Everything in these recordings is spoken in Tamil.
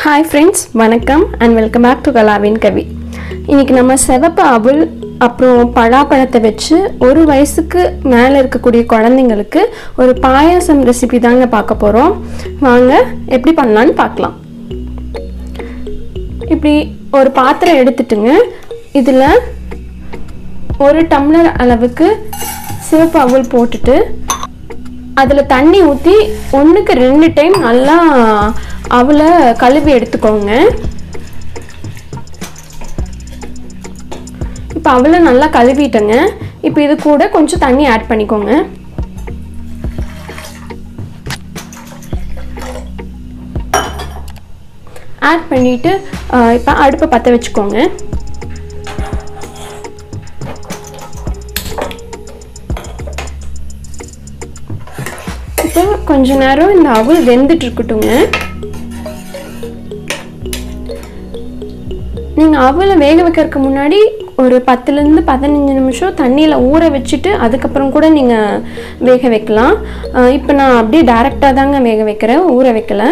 Hi friends, வணக்கம் and welcome back to Kalavin Kavi. இன்னைக்கு நம்ம sivappuaval அப்புறம் பலாப்பழத்தை வச்சு ஒரு வயசுக்கு மேல இருக்கக்கூடிய குழந்தைகளுக்கு ஒரு பாயாசம் ரெசிபி தாங்க பார்க்க போறோம். வாங்க எப்படி பண்ணலாம்னு பார்க்கலாம். இப்படி ஒரு பாத்திரம் எடுத்துட்டுங்க. இதுல ஒரு டம்ளர் அளவுக்கு sivappuaval போட்டுட்டு அதுல தண்ணி ஊத்தி 1க்கு 2 டைம் நல்லா அவளை கழுவி எடுத்துக்கோங்க. இப்போ அவளை நல்லா கழுவிட்டேங்க. இப்போ இது கூட கொஞ்சம் தண்ணி ஆட் பண்ணிக்கோங்க. ஆட் பண்ணிட்டு இப்போ அடுப்பை பற்ற வச்சுக்கோங்க. இப்போ கொஞ்ச நேரம் இந்த அவல் வெந்துட்டு இருக்கட்டுங்க. நீங்கள் அவலை வேக வைக்கிறதுக்கு முன்னாடி ஒரு 10லேருந்து 15 நிமிஷம் தண்ணியில் ஊற வச்சுட்டு அதுக்கப்புறம் கூட நீங்கள் வேக வைக்கலாம். இப்போ நான் அப்படியே டைரெக்டாக தாங்க வேக வைக்கிறேன், ஊற வைக்கல.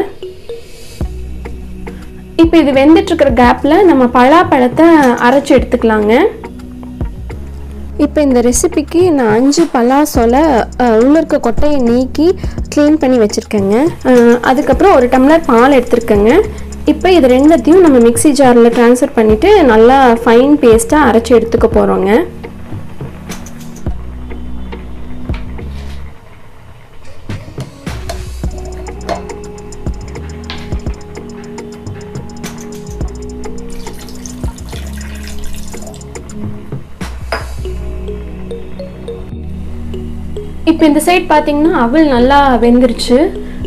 இப்போ இது வெந்துட்டுருக்கிற கேப்பில் நம்ம பலாப்பழத்தை அரைச்சி எடுத்துக்கலாங்க. இப்போ இந்த ரெசிபிக்கு நான் 5 பலாசோலை உள்ள இருக்க கொட்டையை நீக்கி க்ளீன் பண்ணி வச்சுருக்கேங்க. அதுக்கப்புறம் ஒரு டம்ளர் பால் எடுத்துருக்கேங்க. இப்போ இது ரெண்டத்தையும் நம்ம மிக்ஸி ஜாரில் ட்ரான்ஸ்ஃபர் பண்ணிவிட்டு நல்லா ஃபைன் பேஸ்ட்டாக அரைச்சி எடுத்துக்க போகிறோங்க. இப்போ இந்த சைட் பார்த்தீங்கன்னா அவல் நல்லா வெந்துருச்சு.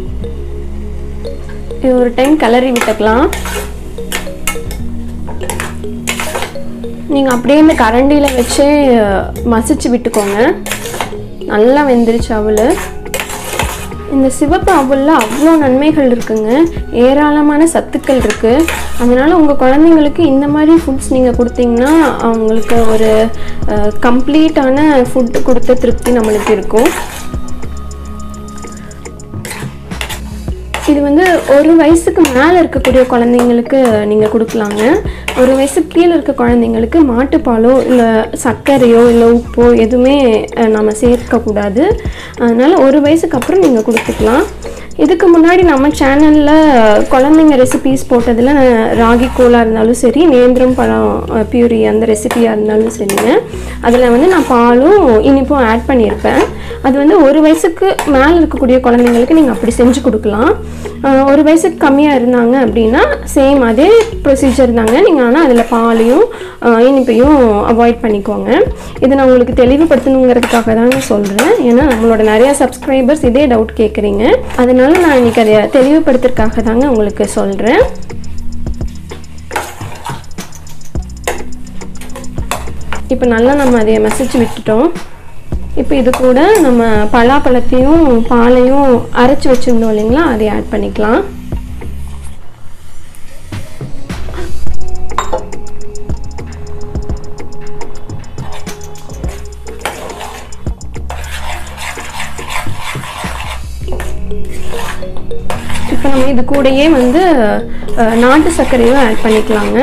ஒரு டைம் கிளறி விட்டுக்கலாம். நீங்கள் அப்படியே இந்த கரண்டியில் வச்சு மசிச்சு விட்டுக்கோங்க. நல்லா வெந்துருச்சு அவல். இந்த சிவப்பு அவலில் அவ்வளோ நன்மைகள் இருக்குங்க, ஏராளமான சத்துக்கள் இருக்குது. அதனால் உங்கள் குழந்தைங்களுக்கு இந்த மாதிரி ஃபுட்ஸ் நீங்கள் கொடுத்தீங்கன்னா அவங்களுக்கு ஒரு கம்ப்ளீட்டான ஃபுட்டு கொடுத்த திருப்தி நம்மளுக்கு இருக்கும். இது வந்து ஒரு வயசுக்கு மேலே இருக்கக்கூடிய குழந்தைங்களுக்கு நீங்கள் கொடுக்கலாங்க. ஒரு வயசுக்கு கீழே இருக்க குழந்தைங்களுக்கு மாட்டுப்பாலோ இல்லை சர்க்கரையோ இல்லை உப்போ எதுவுமே நம்ம சேர்க்கக்கூடாது. அதனால் ஒரு வயசுக்கு அப்புறம் நீங்கள் கொடுத்துக்கலாம். இதுக்கு முன்னாடி நம்ம சேனலில் குழந்தைங்க ரெசிபீஸ் போட்டதில் ராகி கூழாக இருந்தாலும் சரி, நேந்திரம் பழம் பியூரி அந்த ரெசிபியாக இருந்தாலும் சரிங்க, அதில் வந்து நான் பாலும் இனிப்பும் ஆட் பண்ணியிருப்பேன். அது வந்து ஒரு வயசுக்கு மேலே இருக்கக்கூடிய குழந்தைங்களுக்கு நீங்கள் அப்படி செஞ்சு கொடுக்கலாம். ஒரு வயசுக்கு கம்மியாக இருந்தாங்க அப்படின்னா சேம் அதே ப்ரொசீஜர் தாங்க. நீங்கள் ஆனால் அதில் பாலையும் இனிப்பையும் அவாய்ட் பண்ணிக்கோங்க. இதை நான் உங்களுக்கு தெளிவுபடுத்தணுங்கிறதுக்காக தாங்க சொல்கிறேன். ஏன்னா நம்மளோட நிறையா சப்ஸ்கிரைபர்ஸ் இதே டவுட் கேட்குறீங்க. அதனால நான் இன்றைக்கி அதை தெளிவுபடுத்துறதுக்காக தாங்க உங்களுக்கு சொல்கிறேன். இப்போ நல்லா நம்ம அதை மசிச்சு விட்டுட்டோம். இப்போ இது கூட நம்ம பலாப்பழத்தையும் பாலையும் அரைச்சி வச்சுருந்தோம் இல்லைங்களா, அதை ஆட் பண்ணிக்கலாம். இப்போ நம்ம இது கூடயே வந்து நாட்டு சர்க்கரையும் ஆட் பண்ணிக்கலாங்க.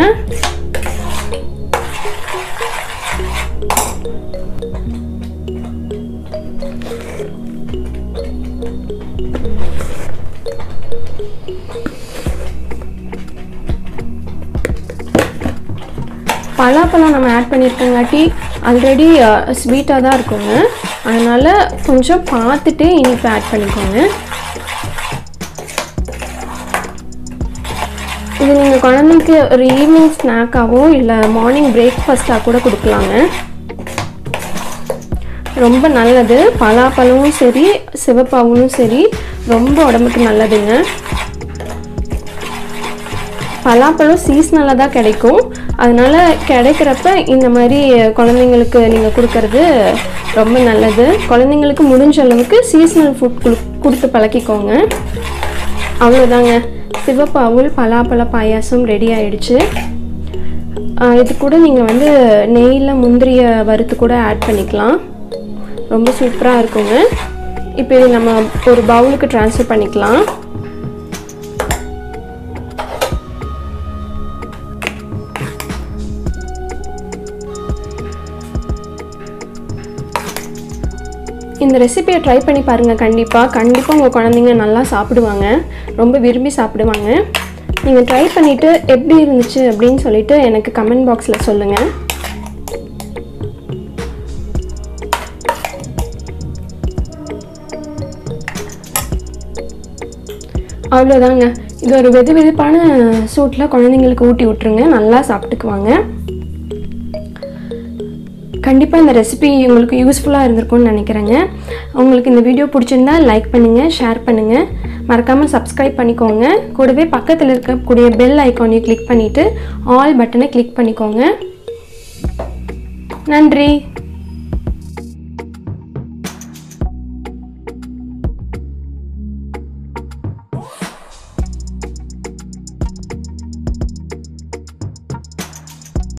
பலாப்பழம் நம்ம ஆட் பண்ணியிருக்கங்காட்டி ஆல்ரெடி ஸ்வீட்டாக தான் இருக்குங்க. அதனால் கொஞ்சம் பார்த்துட்டு இனிப்பு ஆட் பண்ணிக்கோங்க. இது நீங்கள் குழந்தைக்கு ஒரு ஈவினிங் ஸ்நாக்காகவோ இல்லை மார்னிங் பிரேக்ஃபாஸ்ட்டாக கூட கொடுக்கலாங்க. ரொம்ப நல்லது. பலாப்பழமும் சரி சிவப்பாவும் சரி ரொம்ப உடம்புக்கு நல்லதுங்க. பலாப்பழம் சீஸ்னலாக தான் கிடைக்கும். அதனால் கிடைக்கிறப்ப இந்த மாதிரி குழந்தைங்களுக்கு நீங்கள் கொடுக்கறது ரொம்ப நல்லது. குழந்தைங்களுக்கு முடிஞ்ச அளவுக்கு சீஸ்னல் ஃபுட் கொடுத்து பழக்கிக்கோங்க. அவ்வளோதாங்க, சிவப்பாவுல் பலாப்பழ பாயாசம் ரெடி ஆகிடுச்சு. இது கூட நீங்கள் வந்து நெய்யில் முந்திரியை வறுத்து கூட ஆட் பண்ணிக்கலாம். ரொம்ப சூப்பராக இருக்குங்க. இப்போ இது நம்ம ஒரு பவுலுக்கு ட்ரான்ஸ்ஃபர் பண்ணிக்கலாம். இந்த ரெசிபியை ட்ரை பண்ணி பாருங்கள். கண்டிப்பாக உங்கள் குழந்தைங்க நல்லா சாப்பிடுவாங்க, ரொம்ப விரும்பி சாப்பிடுவாங்க. நீங்கள் ட்ரை பண்ணிவிட்டு எப்படி இருந்துச்சு அப்படின்னு சொல்லிட்டு எனக்கு கமெண்ட் பாக்ஸில் சொல்லுங்கள். அவ்வளோதாங்க. இது ஒரு வெதுவெதுப்பான சூட்டில் குழந்தைங்களுக்கு ஊட்டி விட்டுருங்க, நல்லா சாப்பிட்டுக்குவாங்க. கண்டிப்பாக இந்த ரெசிபி உங்களுக்கு யூஸ்ஃபுல்லாக இருந்திருக்கும்னு நினைக்கிறேங்க. உங்களுக்கு இந்த வீடியோ பிடிச்சிருந்தா லைக் பண்ணுங்கள், ஷேர் பண்ணுங்கள், மறக்காமல் சப்ஸ்கிரைப் பண்ணிக்கோங்க. கூடவே பக்கத்தில் இருக்கக்கூடிய பெல் ஐக்கானையும் கிளிக் பண்ணிவிட்டு ஆல் பட்டனை கிளிக் பண்ணிக்கோங்க. நன்றி.